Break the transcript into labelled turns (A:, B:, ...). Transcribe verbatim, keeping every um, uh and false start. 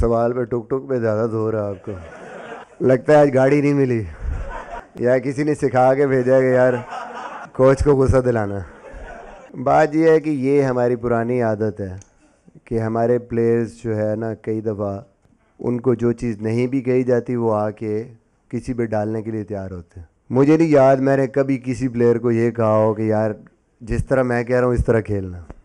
A: सवाल पे टुक टुक पे ज़्यादा जोर है आपको। लगता है आज गाड़ी नहीं मिली या किसी ने सिखा के भेजा है कि यार कोच को गुस्सा दिलाना। बात यह है कि ये हमारी पुरानी आदत है कि हमारे प्लेयर्स जो है ना, कई दफ़ा उनको जो चीज़ नहीं भी कही जाती वो आके किसी पे डालने के लिए तैयार होते हैं। मुझे नहीं याद मैंने कभी किसी प्लेयर को ये कहा हो कि यार जिस तरह मैं कह रहा हूँ इस तरह खेलना।